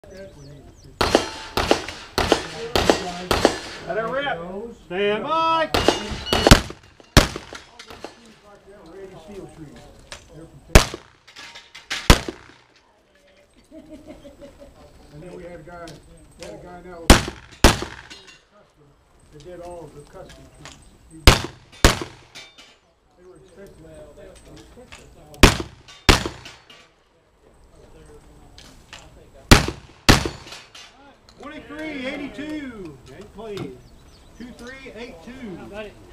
Let her rip. Stand by. And then we had a guy now. They did all of the custom trees. They were expensive. 2382. And please. 2382.